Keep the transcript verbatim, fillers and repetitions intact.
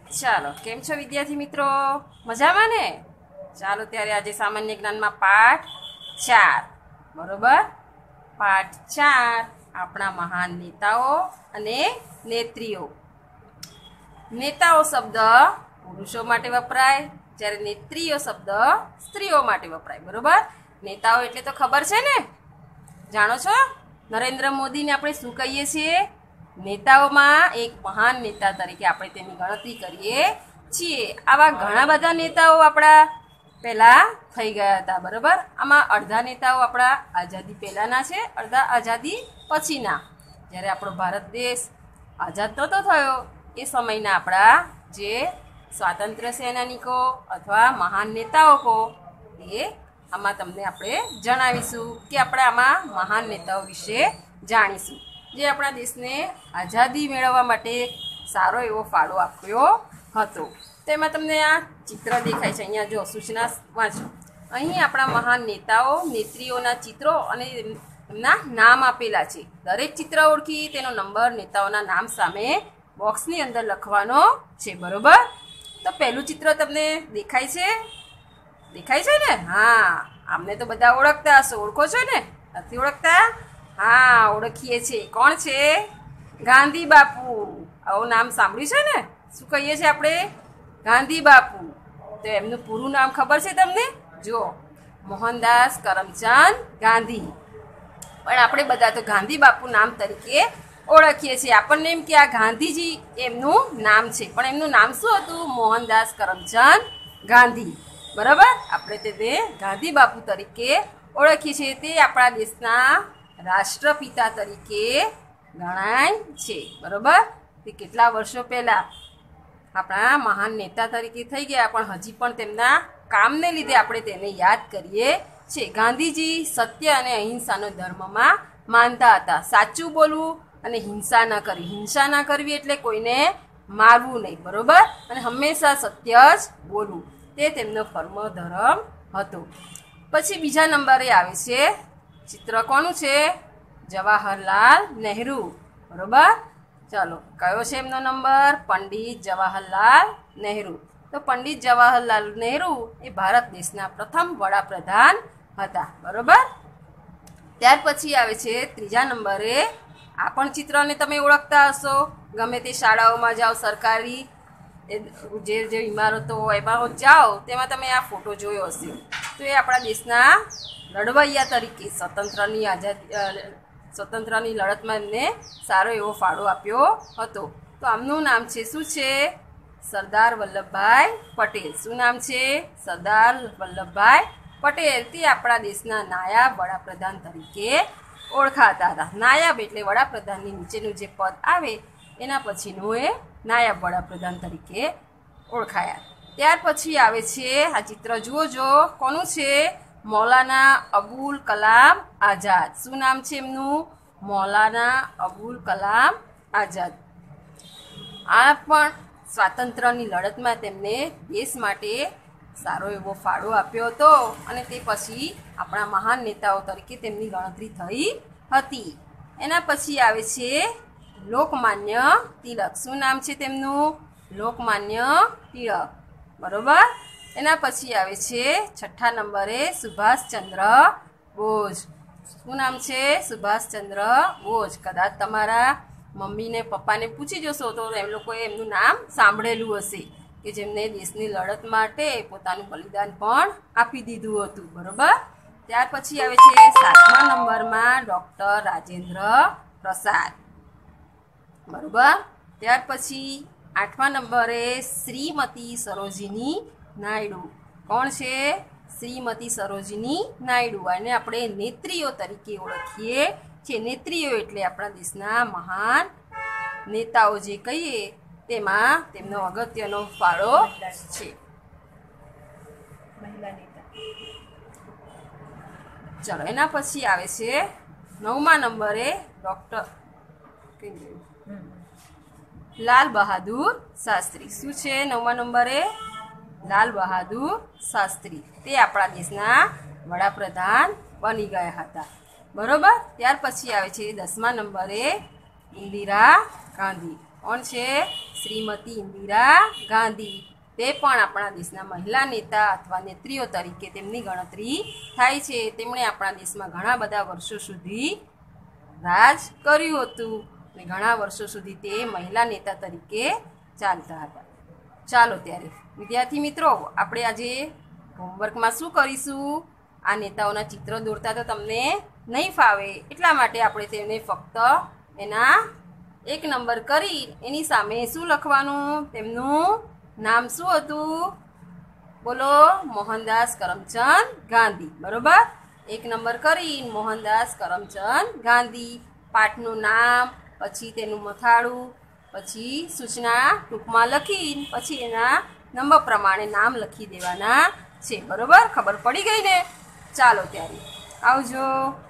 ચાલો, કેમ છો વિદ્યાર્થી મિત્રો? મજામાં ને? ચાલો ત્યારે આજે સામાન્ય જ્ઞાનમાં પાઠ ચાર, બરોબર? પાઠ ચાર આપણા મહાન નેતાઓ અને નેત્રીઓ. નેતાઓ શબ્દ પુરુષો માટે વપરાય, જ્યારે નેત્રીઓ શબ્દ સ્ત્રીઓ માટે વપરાય, બરોબર? નેતાઓ એટલે તો ખબર છે ને? જાણો છો? નરેન્દ્ર મોદીને આપણે શું કહીએ છીએ? નેતાઓમાં એક મહાન નેતા તરીકે આપણે તેની ગણતરી કરીએ છીએ. આવા ઘણા બધા નેતાઓ આપણા પહેલા થઈ ગયા હતા, બરાબર? આમાં અડધા નેતાઓ આપણા આઝાદી પહેલાંના છે, અડધા આઝાદી પછીના. જ્યારે આપણો ભારત દેશ આઝાદ નહોતો થયો એ સમયના આપણા જે સ્વાતંત્ર્ય સેનાનીકો અથવા મહાન નેતાઓ કહો એ આમાં તમને આપણે જણાવીશું કે આપણે આમાં મહાન નેતાઓ વિશે જાણીશું, જે આપણા દેશને આઝાદી મેળવવા માટે સારો એવો ફાળો આપ્યો હતો. તેમાં તમને આ ચિત્ર દેખાય છે, અહીંયા જો સૂચના વાંચો. અહીં આપણા મહાન નેતાઓ નેત્રીઓના ચિત્રો અને એમના નામ આપેલા છે. દરેક ચિત્ર ઓળખી તેનો નંબર નેતાઓના નામ સામે બોક્સની અંદર લખવાનો છે, બરોબર? તો પહેલું ચિત્ર તમને દેખાય છે? દેખાય છે ને? હા, આમને તો બધા ઓળખતા હશો. ઓળખો છો ને? નથી ઓળખતા? હા, ઓળખીએ છીએ. કોણ છે? ગાંધી બાપુ. આવું નામ સાંભળ્યું છે ને? શું કહીએ છીએ આપણે? ગાંધી બાપુ. તો એમનું પૂરું નામ ખબર છે તમને? જો, મોહનદાસ કરમચંદ ગાંધી. પણ આપણે બધા તો ગાંધી બાપુ નામ તરીકે ઓળખીએ છીએ. આપણને એમ કે આ ગાંધીજી એમનું નામ છે, પણ એમનું નામ શું હતું? મોહનદાસ કરમચંદ ગાંધી, બરાબર? આપણે તેને ગાંધી બાપુ તરીકે ઓળખીએ છીએ. તે આપણા દેશના રાષ્ટ્રપિતા તરીકે ગણાય છે, બરોબર? તે કેટલા વર્ષો પહેલા આપણા મહાન નેતા તરીકે થઈ ગયા, પણ હજી પણ તેમના કામને લીધે આપણે તેને યાદ કરીએ છીએ. ગાંધીજી સત્ય અને અહિંસાનો ધર્મમાં માનતા હતા. સાચું બોલવું અને હિંસા ન કરવી. હિંસા ન કરવી એટલે કોઈને મારવું નહીં, બરોબર? અને હંમેશા સત્ય જ બોલવું, તે તેમનો પરમ ધર્મ હતો. પછી બીજા નંબરે આવે છે ચિત્ર. કોનું છે? જવાહરલાલ નહેરુ, બરોબર? ચાલો, કયો છે એમનો નંબર? પંડિત જવાહરલાલ નહેરુ. તો પંડિત જવાહરલાલ નહેરુ એ ભારત દેશના પ્રથમ વડાપ્રધાન હતા, બરોબર? ત્યાર પછી આવે છે ત્રીજા નંબરે. આ પણ ચિત્રને તમે ઓળખતા હશો. ગમે તે શાળાઓમાં જાઓ, સરકારી જે જે ઇમારતો હોય એમાં જાઓ, તેમાં તમે આ ફોટો જોયો હશે. તો એ આપણા દેશના લડવૈયા તરીકે સ્વતંત્રની આઝાદી સ્વતંત્રની લડતમાં એમને સારો એવો ફાળો આપ્યો હતો. તો આમનું નામ છે શું છે? સરદાર વલ્લભભાઈ પટેલ. શું નામ છે? સરદાર વલ્લભભાઈ પટેલ. તે આપણા દેશના નાયબ વડાપ્રધાન તરીકે ઓળખાતા હતા. નાયબ એટલે વડાપ્રધાનની નીચેનું જે પદ આવે એના પછીનું એ નાયબ વડાપ્રધાન તરીકે ઓળખાયા. ત્યાર પછી આવે છે આ ચિત્ર જુઓ જો. કોનું છે? મૌલાના અબુલ કલામ આઝાદ. શું નામ છે એમનું? મૌલાના અબુલ કલામ આઝાદ. આ પણ સ્વાતંત્ર્યની લડતમાં તેમને દેશ માટે સારો એવો ફાળો આપ્યો હતો, અને તે પછી આપણા મહાન નેતાઓ તરીકે તેમની ગણતરી થઈ હતી. એના પછી આવે છે લોકમાન્ય તિલક. શું નામ છે તેમનું? લોકમાન્ય તિલક, બરોબર? એના પછી આવે છે છઠ્ઠા નંબરે સુભાષચંદ્ર બોઝ. શું નામ છે? સુભાષચંદ્ર બોઝ. કદાચ તમારા મમ્મીને પપ્પાને પૂછી જશો તો એમ લોકોએ એમનું નામ સાંભળેલું હશે, કે જેમને દેશની લડત માટે પોતાનું બલિદાન પણ આપી દીધું હતું, બરોબર? ત્યાર પછી આવે છે સાતમા નંબરમાં ડૉક્ટર રાજેન્દ્ર પ્રસાદ, બરોબર? ત્યાર પછી આઠમા નંબરે શ્રીમતી સરોજિની નાયડુ. કોણ છે? શ્રીમતી સરોજિની નાયડુ. અને આપણે નેત્રીઓ તરીકે ઓળખીએ છીએ. નેત્રીઓ એટલે આપણા દેશના મહાન નેતાઓ જે કહીએ તેમાં તેમનો અગત્યનો ફાળો છે. મહિલા નેતા. ચલો, એના પછી આવે છે નવમા નંબરે ડૉક્ટર લાલ બહાદુર શાસ્ત્રી. શું છે નવમા નંબરે? લાલ બહાદુર શાસ્ત્રી. તે આપણા દેશના વડાપ્રધાન બની ગયા હતા, બરોબર? ત્યાર પછી આવે છે દસમા નંબરે ઇન્દિરા ગાંધી. કોણ છે? શ્રીમતી ઇન્દિરા ગાંધી. તે પણ આપણા દેશના મહિલા નેતા અથવા નેત્રીઓ તરીકે તેમની ગણતરી થાય છે. તેમણે આપણા દેશમાં ઘણા બધા વર્ષો સુધી રાજ કર્યું હતું અને ઘણા વર્ષો સુધી તે મહિલા નેતા તરીકે ચાલતા હતા. ચાલો ત્યારે વિદ્યાર્થી મિત્રો, આપણે આજે હોમવર્કમાં શું કરીશું? આ નેતાઓના ચિત્ર દોરતા તો તમને નહીં ફાવે, એટલા માટે આપણે તેમને ફક્ત એના એક નંબર કરી એની સામે શું લખવાનું? તેમનું નામ શું હતું? બોલો. મોહનદાસ કરમચંદ ગાંધી. બરોબર. એક નંબર કરી મોહનદાસ કરમચંદ ગાંધી. પાઠનું નામ, પછી તેનું મથાળું, પછી સૂચના ટૂંકમાં લખી પછી એના નંબર પ્રમાણે નામ લખી દેવાના છે. બરોબર. ખબર પડી ગઈ ને? ચાલો ત્યારે આવજો.